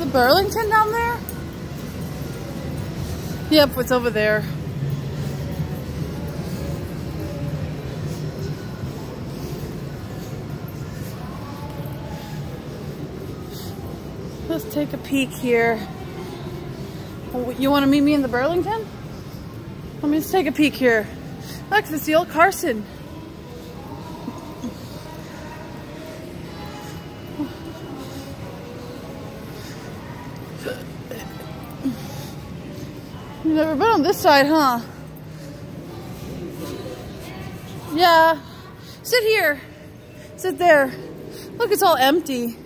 The Burlington down there? Yep, it's over there. Let's take a peek here. You want to meet me in the Burlington? Let me just take a peek here. Look, it's the old Carson. You've never been on this side, huh? Yeah. Sit here. Sit there. Look, it's all empty.